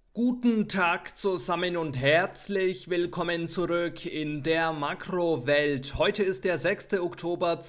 Guten Tag zusammen und herzlich willkommen zurück in der Makrowelt. Heute ist der 6. Oktober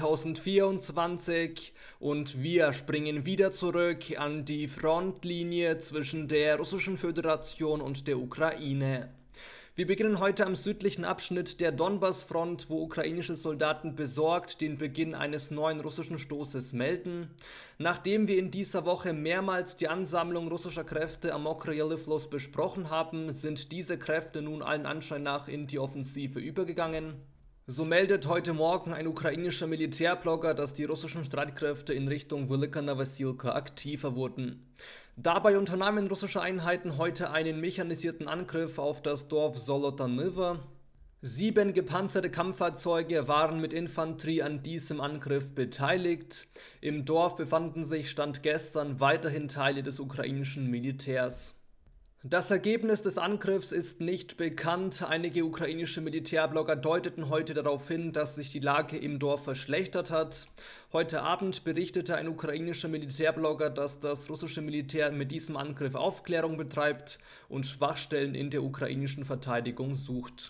2024 und wir springen wieder zurück an die Frontlinie zwischen der Russischen Föderation und der Ukraine. Wir beginnen heute am südlichen Abschnitt der Donbass-Front, wo ukrainische Soldaten besorgt den Beginn eines neuen russischen Stoßes melden. Nachdem wir in dieser Woche mehrmals die Ansammlung russischer Kräfte am Mokre-Fluss besprochen haben, sind diese Kräfte nun allen Anschein nach in die Offensive übergegangen. So meldet heute Morgen ein ukrainischer Militärblogger, dass die russischen Streitkräfte in Richtung Velika Novosilka aktiver wurden. Dabei unternahmen russische Einheiten heute einen mechanisierten Angriff auf das Dorf Zolotanyva. 7 gepanzerte Kampffahrzeuge waren mit Infanterie an diesem Angriff beteiligt. Im Dorf befanden sich Stand gestern weiterhin Teile des ukrainischen Militärs. Das Ergebnis des Angriffs ist nicht bekannt. Einige ukrainische Militärblogger deuteten heute darauf hin, dass sich die Lage im Dorf verschlechtert hat. Heute Abend berichtete ein ukrainischer Militärblogger, dass das russische Militär mit diesem Angriff Aufklärung betreibt und Schwachstellen in der ukrainischen Verteidigung sucht.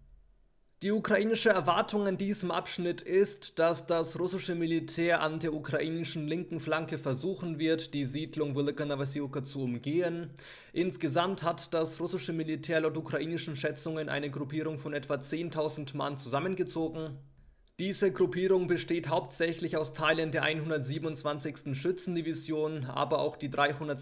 Die ukrainische Erwartung in diesem Abschnitt ist, dass das russische Militär an der ukrainischen linken Flanke versuchen wird, die Siedlung Velika Novosilka zu umgehen. Insgesamt hat das russische Militär laut ukrainischen Schätzungen eine Gruppierung von etwa 10.000 Mann zusammengezogen. Diese Gruppierung besteht hauptsächlich aus Teilen der 127. Schützendivision, aber auch die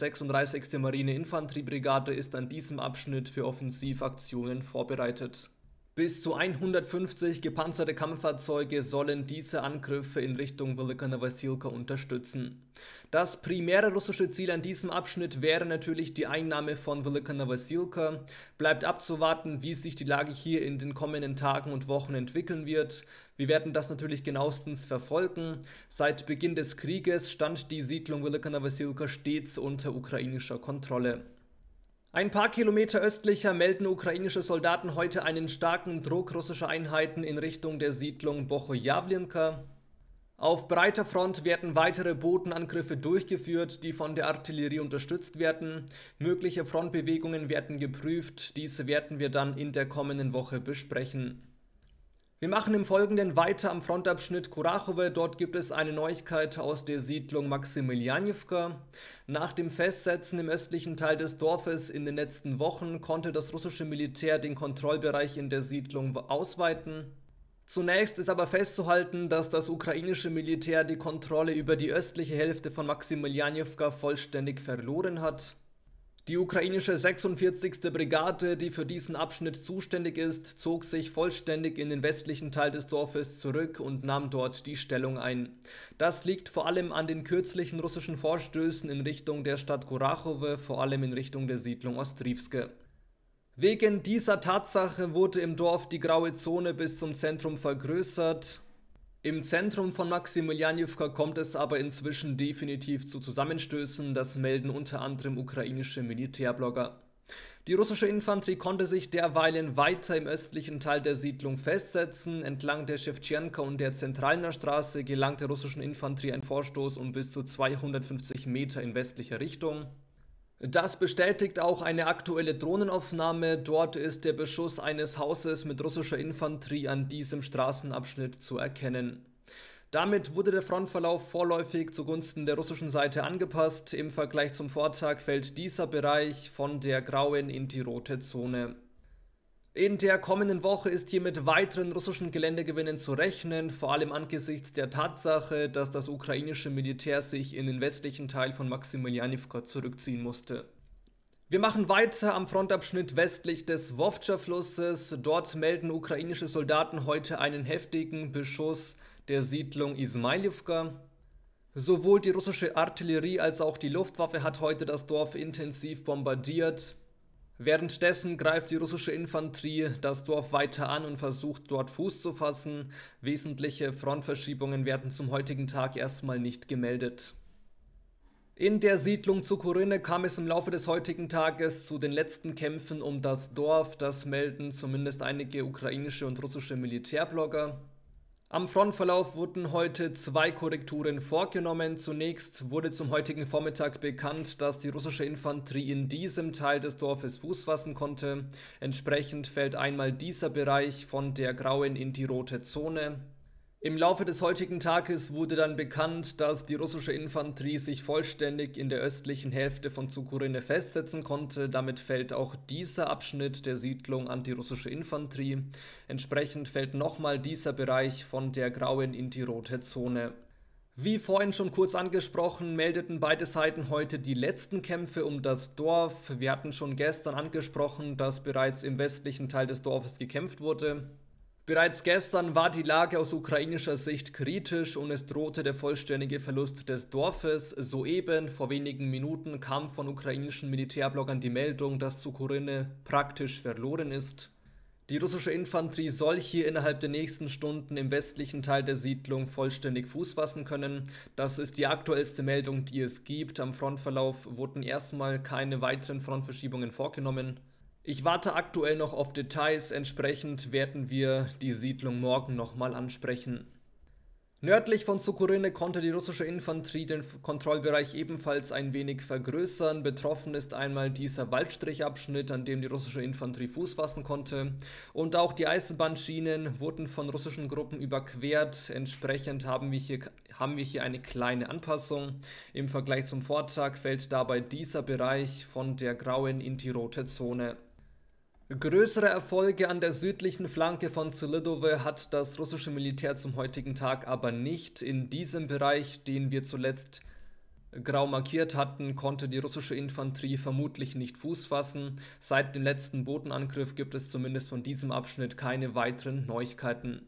336. Marine-Infanteriebrigade ist an diesem Abschnitt für Offensivaktionen vorbereitet. Bis zu 150 gepanzerte Kampffahrzeuge sollen diese Angriffe in Richtung Velika Novosilka unterstützen. Das primäre russische Ziel an diesem Abschnitt wäre natürlich die Einnahme von Velika Novosilka. Bleibt abzuwarten, wie sich die Lage hier in den kommenden Tagen und Wochen entwickeln wird. Wir werden das natürlich genauestens verfolgen. Seit Beginn des Krieges stand die Siedlung Velika Novosilka stets unter ukrainischer Kontrolle. Ein paar Kilometer östlicher melden ukrainische Soldaten heute einen starken Druck russischer Einheiten in Richtung der Siedlung Bohojawlenka. Auf breiter Front werden weitere Bodenangriffe durchgeführt, die von der Artillerie unterstützt werden. Mögliche Frontbewegungen werden geprüft, diese werden wir dann in der kommenden Woche besprechen. Wir machen im Folgenden weiter am Frontabschnitt Kurachowe. Dort gibt es eine Neuigkeit aus der Siedlung Maximilianivka. Nach dem Festsetzen im östlichen Teil des Dorfes in den letzten Wochen konnte das russische Militär den Kontrollbereich in der Siedlung ausweiten. Zunächst ist aber festzuhalten, dass das ukrainische Militär die Kontrolle über die östliche Hälfte von Maximilianivka vollständig verloren hat. Die ukrainische 46. Brigade, die für diesen Abschnitt zuständig ist, zog sich vollständig in den westlichen Teil des Dorfes zurück und nahm dort die Stellung ein. Das liegt vor allem an den kürzlichen russischen Vorstößen in Richtung der Stadt Kurachowe, vor allem in Richtung der Siedlung Ostrivske. Wegen dieser Tatsache wurde im Dorf die graue Zone bis zum Zentrum vergrößert. Im Zentrum von Maximilianivka kommt es aber inzwischen definitiv zu Zusammenstößen, das melden unter anderem ukrainische Militärblogger. Die russische Infanterie konnte sich derweilen weiter im östlichen Teil der Siedlung festsetzen. Entlang der Schewtschenka und der Zentralner Straße gelangt der russischen Infanterie ein Vorstoß um bis zu 250 Meter in westlicher Richtung. Das bestätigt auch eine aktuelle Drohnenaufnahme. Dort ist der Beschuss eines Hauses mit russischer Infanterie an diesem Straßenabschnitt zu erkennen. Damit wurde der Frontverlauf vorläufig zugunsten der russischen Seite angepasst. Im Vergleich zum Vortag fällt dieser Bereich von der grauen in die rote Zone. In der kommenden Woche ist hier mit weiteren russischen Geländegewinnen zu rechnen, vor allem angesichts der Tatsache, dass das ukrainische Militär sich in den westlichen Teil von Maximilianivka zurückziehen musste. Wir machen weiter am Frontabschnitt westlich des Wowtscha-Flusses. Dort melden ukrainische Soldaten heute einen heftigen Beschuss der Siedlung Ismailivka. Sowohl die russische Artillerie als auch die Luftwaffe hat heute das Dorf intensiv bombardiert. Währenddessen greift die russische Infanterie das Dorf weiter an und versucht dort Fuß zu fassen. Wesentliche Frontverschiebungen werden zum heutigen Tag erstmal nicht gemeldet. In der Siedlung Zukurinne kam es im Laufe des heutigen Tages zu den letzten Kämpfen um das Dorf. Das melden zumindest einige ukrainische und russische Militärblogger. Am Frontverlauf wurden heute zwei Korrekturen vorgenommen. Zunächst wurde zum heutigen Vormittag bekannt, dass die russische Infanterie in diesem Teil des Dorfes Fuß fassen konnte. Entsprechend fällt einmal dieser Bereich von der grauen in die rote Zone. Im Laufe des heutigen Tages wurde dann bekannt, dass die russische Infanterie sich vollständig in der östlichen Hälfte von Cukurine festsetzen konnte. Damit fällt auch dieser Abschnitt der Siedlung an die russische Infanterie. Entsprechend fällt nochmal dieser Bereich von der grauen in die rote Zone. Wie vorhin schon kurz angesprochen, meldeten beide Seiten heute die letzten Kämpfe um das Dorf. Wir hatten schon gestern angesprochen, dass bereits im westlichen Teil des Dorfes gekämpft wurde. Bereits gestern war die Lage aus ukrainischer Sicht kritisch und es drohte der vollständige Verlust des Dorfes. Soeben, vor wenigen Minuten, kam von ukrainischen Militärbloggern die Meldung, dass Cukurine praktisch verloren ist. Die russische Infanterie soll hier innerhalb der nächsten Stunden im westlichen Teil der Siedlung vollständig Fuß fassen können. Das ist die aktuellste Meldung, die es gibt. Am Frontverlauf wurden erstmal keine weiteren Frontverschiebungen vorgenommen. Ich warte aktuell noch auf Details, entsprechend werden wir die Siedlung morgen nochmal ansprechen. Nördlich von Cukurine konnte die russische Infanterie den Kontrollbereich ebenfalls ein wenig vergrößern. Betroffen ist einmal dieser Waldstrichabschnitt, an dem die russische Infanterie Fuß fassen konnte. Und auch die Eisenbahnschienen wurden von russischen Gruppen überquert. Entsprechend haben wir hier eine kleine Anpassung. Im Vergleich zum Vortag fällt dabei dieser Bereich von der grauen in die rote Zone. Größere Erfolge an der südlichen Flanke von Селидове hat das russische Militär zum heutigen Tag aber nicht. In diesem Bereich, den wir zuletzt grau markiert hatten, konnte die russische Infanterie vermutlich nicht Fuß fassen. Seit dem letzten Bodenangriff gibt es zumindest von diesem Abschnitt keine weiteren Neuigkeiten.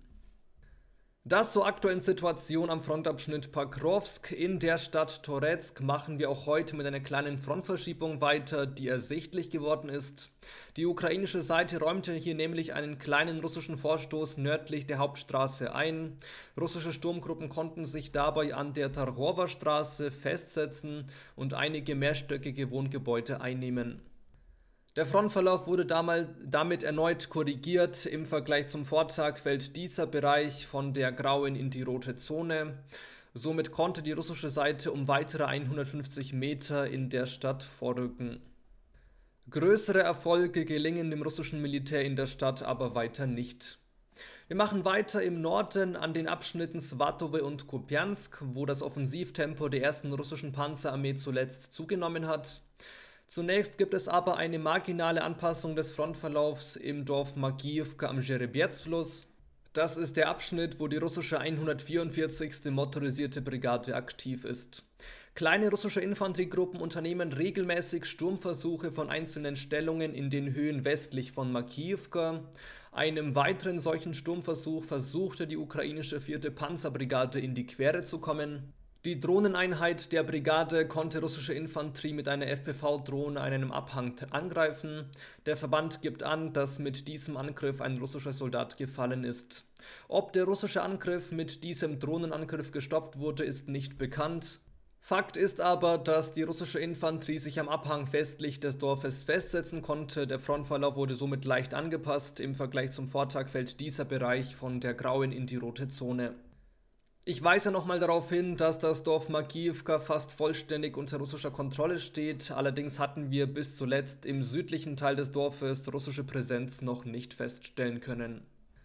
Das zur aktuellen Situation am Frontabschnitt Pokrovsk. In der Stadt Toretsk machen wir auch heute mit einer kleinen Frontverschiebung weiter, die ersichtlich geworden ist. Die ukrainische Seite räumte hier nämlich einen kleinen russischen Vorstoß nördlich der Hauptstraße ein. Russische Sturmgruppen konnten sich dabei an der Tarchowa Straße festsetzen und einige mehrstöckige Wohngebäude einnehmen. Der Frontverlauf wurde damit erneut korrigiert. Im Vergleich zum Vortag fällt dieser Bereich von der grauen in die rote Zone. Somit konnte die russische Seite um weitere 150 Meter in der Stadt vorrücken. Größere Erfolge gelingen dem russischen Militär in der Stadt aber weiter nicht. Wir machen weiter im Norden an den Abschnitten Swatowe und Kupiansk, wo das Offensivtempo der ersten russischen Panzerarmee zuletzt zugenommen hat. Zunächst gibt es aber eine marginale Anpassung des Frontverlaufs im Dorf Makijivka am Jerebiez-Fluss. Das ist der Abschnitt, wo die russische 144. Motorisierte Brigade aktiv ist. Kleine russische Infanteriegruppen unternehmen regelmäßig Sturmversuche von einzelnen Stellungen in den Höhen westlich von Makijivka. Einem weiteren solchen Sturmversuch versuchte die ukrainische 4. Panzerbrigade in die Quere zu kommen. Die Drohneneinheit der Brigade konnte russische Infanterie mit einer FPV-Drohne an einem Abhang angreifen. Der Verband gibt an, dass mit diesem Angriff ein russischer Soldat gefallen ist. Ob der russische Angriff mit diesem Drohnenangriff gestoppt wurde, ist nicht bekannt. Fakt ist aber, dass die russische Infanterie sich am Abhang westlich des Dorfes festsetzen konnte. Der Frontverlauf wurde somit leicht angepasst. Im Vergleich zum Vortag fällt dieser Bereich von der grauen in die rote Zone. Ich weise nochmal darauf hin, dass das Dorf Makijivka fast vollständig unter russischer Kontrolle steht. Allerdings hatten wir bis zuletzt im südlichen Teil des Dorfes russische Präsenz noch nicht feststellen können.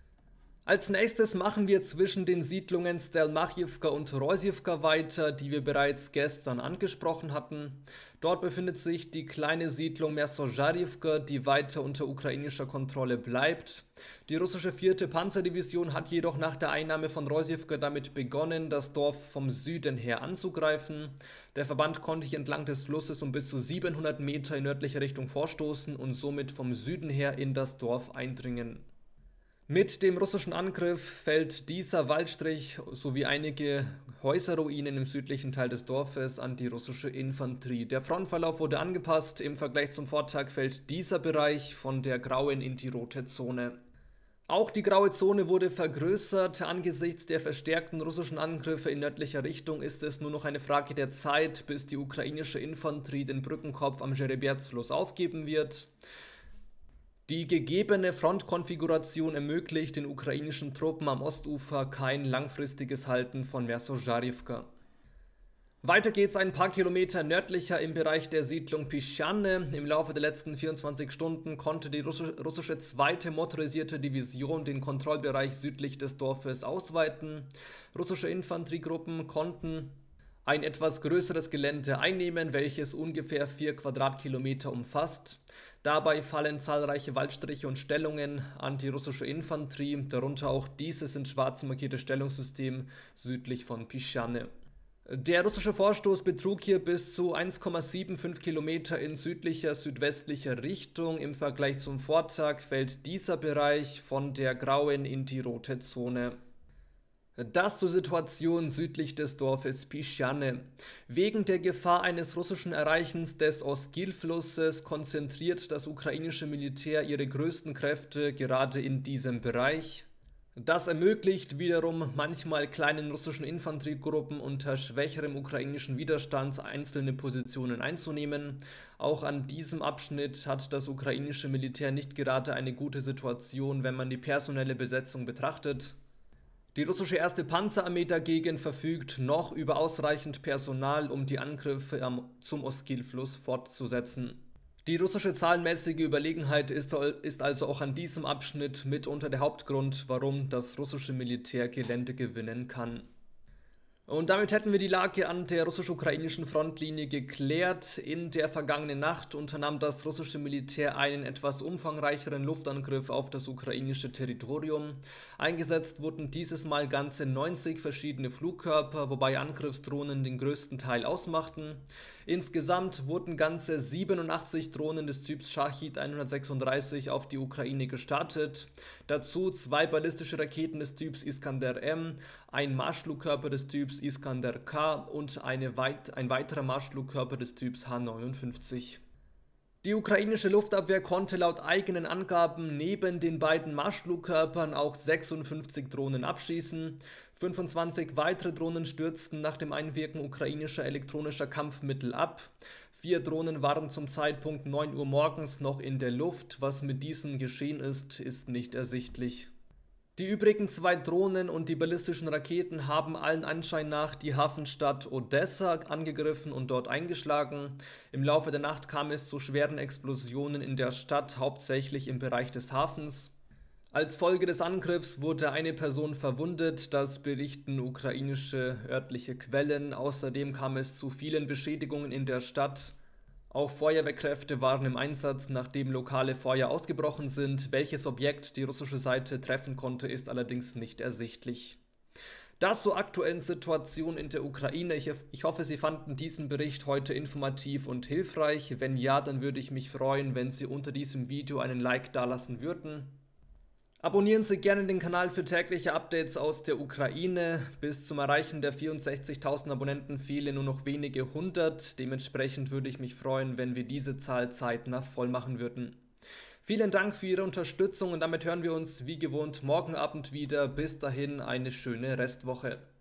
Als nächstes machen wir zwischen den Siedlungen Stelmachivka und Rossivka weiter, die wir bereits gestern angesprochen hatten. Dort befindet sich die kleine Siedlung Mersojarivka, die weiter unter ukrainischer Kontrolle bleibt. Die russische 4. Panzerdivision hat jedoch nach der Einnahme von Rossivka damit begonnen, das Dorf vom Süden her anzugreifen. Der Verband konnte hier entlang des Flusses um bis zu 700 Meter in nördliche Richtung vorstoßen und somit vom Süden her in das Dorf eindringen. Mit dem russischen Angriff fällt dieser Waldstrich sowie einige Häuserruinen im südlichen Teil des Dorfes an die russische Infanterie. Der Frontverlauf wurde angepasst. Im Vergleich zum Vortag fällt dieser Bereich von der grauen in die rote Zone. Auch die graue Zone wurde vergrößert. Angesichts der verstärkten russischen Angriffe in nördlicher Richtung ist es nur noch eine Frage der Zeit, bis die ukrainische Infanterie den Brückenkopf am Jerebiez-Fluss aufgeben wird. Die gegebene Frontkonfiguration ermöglicht den ukrainischen Truppen am Ostufer kein langfristiges Halten von Mersojarivka. Weiter geht's ein paar Kilometer nördlicher im Bereich der Siedlung Pischane. Im Laufe der letzten 24 Stunden konnte die russische 2. motorisierte Division den Kontrollbereich südlich des Dorfes ausweiten. Russische Infanteriegruppen konnten ein etwas größeres Gelände einnehmen, welches ungefähr 4 Quadratkilometer umfasst. Dabei fallen zahlreiche Waldstriche und Stellungen an die russische Infanterie, darunter auch dieses in schwarz markierte Stellungssystem südlich von Pischane. Der russische Vorstoß betrug hier bis zu 1,75 Kilometer in südlicher-südwestlicher Richtung. Im Vergleich zum Vortag fällt dieser Bereich von der grauen in die rote Zone. Das zur Situation südlich des Dorfes Pischane. Wegen der Gefahr eines russischen Erreichens des Oskil-Flusses konzentriert das ukrainische Militär ihre größten Kräfte gerade in diesem Bereich. Das ermöglicht wiederum manchmal kleinen russischen Infanteriegruppen unter schwächerem ukrainischen Widerstand einzelne Positionen einzunehmen. Auch an diesem Abschnitt hat das ukrainische Militär nicht gerade eine gute Situation, wenn man die personelle Besetzung betrachtet. Die russische 1. Panzerarmee dagegen verfügt noch über ausreichend Personal, um die Angriffe zum Oskil-Fluss fortzusetzen. Die russische zahlenmäßige Überlegenheit ist also auch an diesem Abschnitt mitunter der Hauptgrund, warum das russische Militär Gelände gewinnen kann. Und damit hätten wir die Lage an der russisch-ukrainischen Frontlinie geklärt. In der vergangenen Nacht unternahm das russische Militär einen etwas umfangreicheren Luftangriff auf das ukrainische Territorium. Eingesetzt wurden dieses Mal ganze 90 verschiedene Flugkörper, wobei Angriffsdrohnen den größten Teil ausmachten. Insgesamt wurden ganze 87 Drohnen des Typs Shahid 136 auf die Ukraine gestartet. Dazu 2 ballistische Raketen des Typs Iskander-M, ein Marschflugkörper des Typs Iskander-K und ein weiterer Marschflugkörper des Typs H-59. Die ukrainische Luftabwehr konnte laut eigenen Angaben neben den beiden Marschflugkörpern auch 56 Drohnen abschießen. 25 weitere Drohnen stürzten nach dem Einwirken ukrainischer elektronischer Kampfmittel ab. 4 Drohnen waren zum Zeitpunkt 9 Uhr morgens noch in der Luft. Was mit diesen geschehen ist, ist nicht ersichtlich. Die übrigen 2 Drohnen und die ballistischen Raketen haben allen Anschein nach die Hafenstadt Odessa angegriffen und dort eingeschlagen. Im Laufe der Nacht kam es zu schweren Explosionen in der Stadt, hauptsächlich im Bereich des Hafens. Als Folge des Angriffs wurde eine Person verwundet, das berichten ukrainische örtliche Quellen. Außerdem kam es zu vielen Beschädigungen in der Stadt. Auch Feuerwehrkräfte waren im Einsatz, nachdem lokale Feuer ausgebrochen sind. Welches Objekt die russische Seite treffen konnte, ist allerdings nicht ersichtlich. Das zur aktuellen Situation in der Ukraine. Ich hoffe, Sie fanden diesen Bericht heute informativ und hilfreich. Wenn ja, dann würde ich mich freuen, wenn Sie unter diesem Video einen Like dalassen würden. Abonnieren Sie gerne den Kanal für tägliche Updates aus der Ukraine. Bis zum Erreichen der 64.000 Abonnenten fehlen nur noch wenige hundert. Dementsprechend würde ich mich freuen, wenn wir diese Zahl zeitnah voll machen würden. Vielen Dank für Ihre Unterstützung und damit hören wir uns wie gewohnt morgen Abend wieder. Bis dahin eine schöne Restwoche.